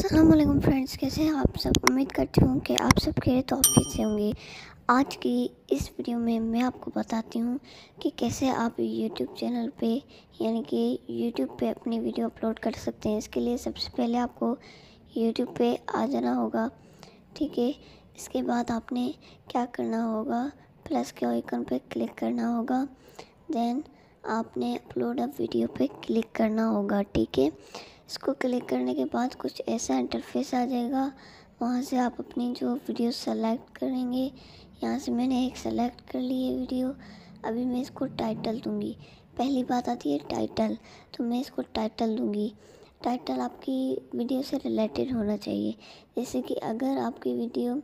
अस्सलामुअलैकुम फ्रेंड्स, कैसे हैं आप सब। उम्मीद करती हूँ कि आप सब खैरियत तो ऑफिस से होंगे। आज की इस वीडियो में मैं आपको बताती हूँ कि कैसे आप यूट्यूब चैनल पे यानी कि यूट्यूब पे अपनी वीडियो अपलोड कर सकते हैं। इसके लिए सबसे पहले आपको यूट्यूब पे आ जाना होगा, ठीक है। इसके बाद आपने क्या करना होगा, प्लस के आइकन पे क्लिक करना होगा। देन आपने अपलोड अ वीडियो पे क्लिक करना होगा, ठीक है। इसको क्लिक करने के बाद कुछ ऐसा इंटरफेस आ जाएगा। वहाँ से आप अपनी जो वीडियो सेलेक्ट करेंगे। यहाँ से मैंने एक सेलेक्ट कर ली है वीडियो। अभी मैं इसको टाइटल दूँगी। पहली बात आती है टाइटल, तो मैं इसको टाइटल दूँगी। टाइटल आपकी वीडियो से रिलेटेड होना चाहिए। जैसे कि अगर आपकी वीडियो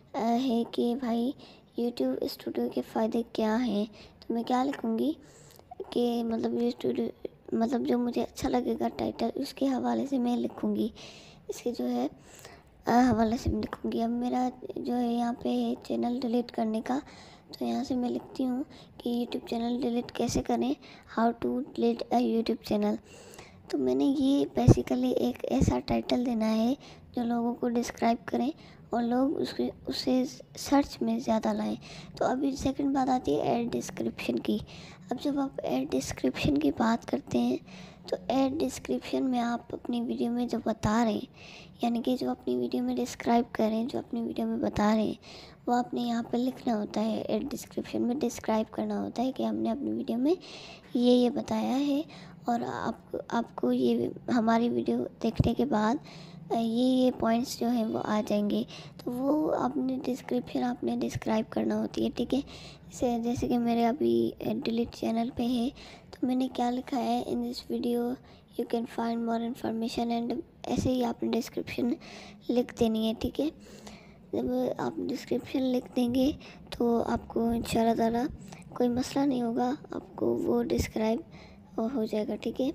है कि भाई यूट्यूब स्टूडियो के फ़ायदे क्या हैं, तो मैं क्या लिखूँगी कि मतलब ये स्टूडियो, मतलब जो मुझे अच्छा लगेगा टाइटल, उसके हवाले से मैं लिखूँगी। इसके जो है हवाले से मैं लिखूँगी। अब मेरा जो है यहाँ पे है चैनल डिलीट करने का, तो यहाँ से मैं लिखती हूँ कि यूट्यूब चैनल डिलीट कैसे करें, how to delete a YouTube channel. तो मैंने ये बेसिकली एक ऐसा टाइटल देना है जो लोगों को डिस्क्राइब करें और लोग उसे सर्च में ज़्यादा लाएं। तो अभी सेकंड बात आती है ऐड डिस्क्रिप्शन की। अब जब आप ऐड डिस्क्रिप्शन की बात करते हैं, तो ऐड डिस्क्रिप्शन में आप अपनी वीडियो में जो बता रहे हैं, यानी कि जो अपनी वीडियो में डिस्क्राइब कर रहे हैं, जो अपनी वीडियो में बता रहे हैं, वो आपने यहाँ पर लिखना होता है। ऐड डिस्क्रिप्शन में डिस्क्राइब करना होता है कि हमने अपनी वीडियो में ये बताया है और आपको ये हमारी वीडियो देखने के बाद ये पॉइंट्स जो हैं वो आ जाएंगे। तो वो आपने डिस्क्रिप्शन आपने डिस्क्राइब करना होती है, ठीक है। जैसे कि मेरे अभी डिलीट चैनल पे है, तो मैंने क्या लिखा है, in this video you can find more information and ऐसे ही आपने डिस्क्रिप्शन लिख देनी है, ठीक है। जब आप डिस्क्रिप्शन लिख देंगे तो आपको इंशाल्लाह ताला कोई मसला नहीं होगा, आपको वो डिस्क्राइब हो जाएगा, ठीक है।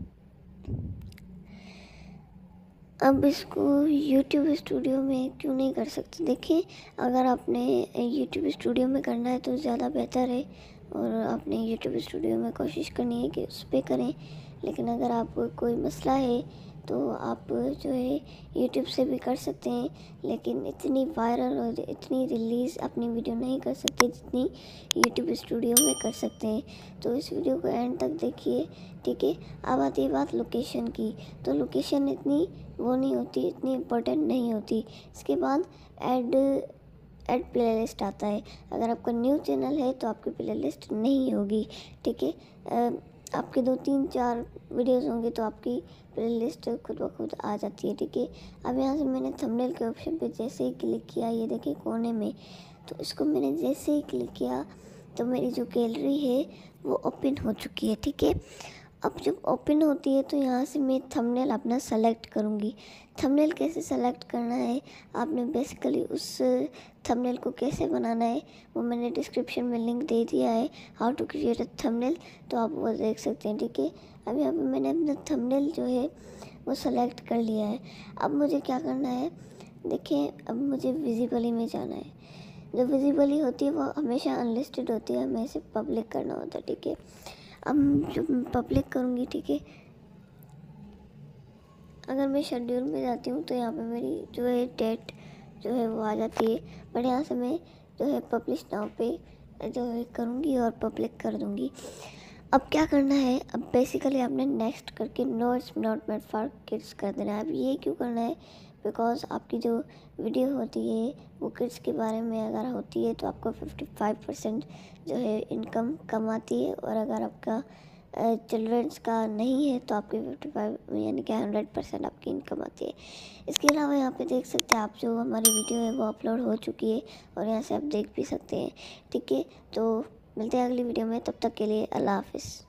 अब इसको यूट्यूब स्टूडियो में क्यों नहीं कर सकते, देखिए अगर आपने यूट्यूब स्टूडियो में करना है तो ज़्यादा बेहतर है और आपने यूट्यूब स्टूडियो में कोशिश करनी है कि उस पर करें। लेकिन अगर आपको कोई मसला है तो आप जो है यूट्यूब से भी कर सकते हैं, लेकिन इतनी वायरल और इतनी रिलीज़ अपनी वीडियो नहीं कर सकते जितनी यूट्यूब स्टूडियो में कर सकते हैं। तो इस वीडियो को एंड तक देखिए, ठीक है। अब आती है बात लोकेशन की, तो लोकेशन इतनी वो नहीं होती, इतनी इम्पोर्टेंट नहीं होती। इसके बाद ऐड प्लेलिस्ट आता है। अगर आपका न्यू चैनल है तो आपकी प्लेलिस्ट नहीं होगी, ठीक है। आपके 2-3-4 वीडियोस होंगे तो आपकी प्लेलिस्ट खुद ब खुद आ जाती है, ठीक है। अब यहाँ से मैंने थंबनेल के ऑप्शन पे जैसे ही क्लिक किया, ये देखिए कोने में, तो इसको मैंने जैसे ही क्लिक किया तो मेरी जो गैलरी है वो ओपन हो चुकी है, ठीक है। अब जब ओपन होती है तो यहाँ से मैं थंबनेल अपना सेलेक्ट करूँगी। थंबनेल कैसे सेलेक्ट करना है, आपने बेसिकली उस थंबनेल को कैसे बनाना है वो मैंने डिस्क्रिप्शन में लिंक दे दिया है, how to create a thumbnail, तो आप वो देख सकते हैं, ठीक है। अब यहाँ पे मैंने अपना थंबनेल जो है वो सेलेक्ट कर लिया है। अब मुझे क्या करना है, देखिए अब मुझे विजिबली में जाना है। जो विजिबली होती है वो हमेशा अनलिस्टेड होती है, हमें इसे पब्लिक करना होता है, ठीक है। अब जब पब्लिक करूँगी, ठीक है, अगर मैं शेड्यूल में जाती हूँ तो यहाँ पे मेरी जो है डेट जो है वो आ जाती है। बट यहाँ से मैं जो है पब्लिश नाउ पे जो है करूँगी और पब्लिक कर दूँगी। अब क्या करना है, अब बेसिकली आपने नेक्स्ट करके no it's not made for kids कर देना है। अब ये क्यों करना है, बिकॉज आपकी जो वीडियो होती है वो किड्स के बारे में अगर होती है तो आपको 55% जो है इनकम कम आती है, और अगर आपका चिल्ड्रंस का नहीं है तो आपकी 55 यानी कि 100% आपकी इनकम आती है। इसके अलावा यहाँ पे देख सकते हैं आप, जो हमारी वीडियो है वो अपलोड हो चुकी है और यहाँ से आप देख भी सकते हैं, ठीक है। तो मिलते हैं अगली वीडियो में, तब तक के लिए अल्लाह हाफिज़।